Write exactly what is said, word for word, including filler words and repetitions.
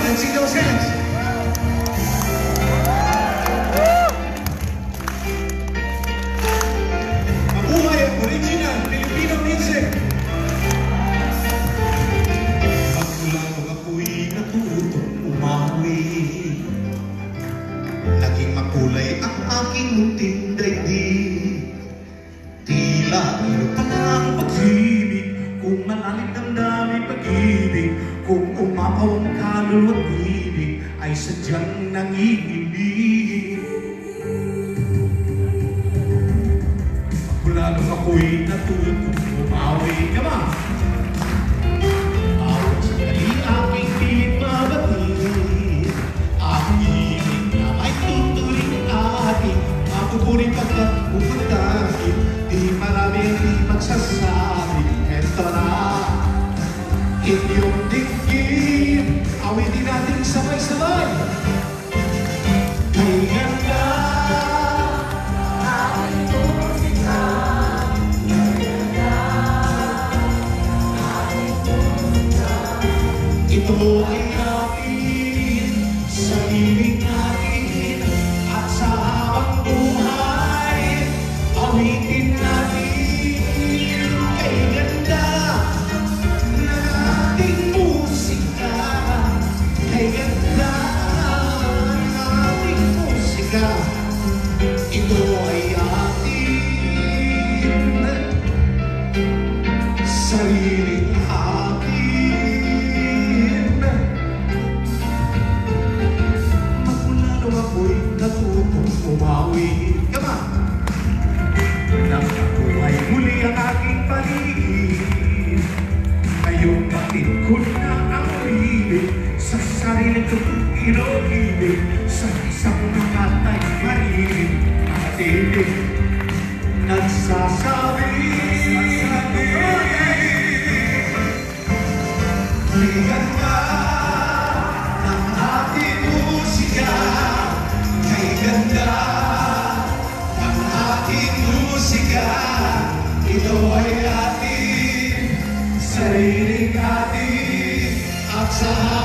let's see those hands. Mabuhay ang original Filipino music. Magmula nung ako'y natutong umawi, naging makulay ang aking munting daigdig. Tila ilo pa lang pag-ibig, kung malalim damdamin pag-ibig, kung umapaw ang kaluluwa't ibig, ay sadyang nanginginig. Mula nung ako'y natutong umawi, come on! Bawat sandali aking pilit mabatid, aking ibig na may tuturing aking mapupuring pagkat pupuntahin. Di marami di magsasabi, eto na inyong dinggin, awitin natin sabay-sabay. Kay ganda aking musika, kay ganda aking musika. Ito ay akin, sarili natin, at sa habang buhay awitin natin. Kay ganda ng ating musika, kay ganda ng ating musika. Ito ay atin, sariling atin. Magmula nung ako'y natutong umawi, come on! Nang nabuhay muli ang aking paligid, ngayong batid ko na ang ibig sa sarili kong inobibig, sa isang nakatay marinig at ibig nagsasabi. Kay ganda ng ating musika, kay ganda ng ating musika. Ito ay atin, sariling atin, at sa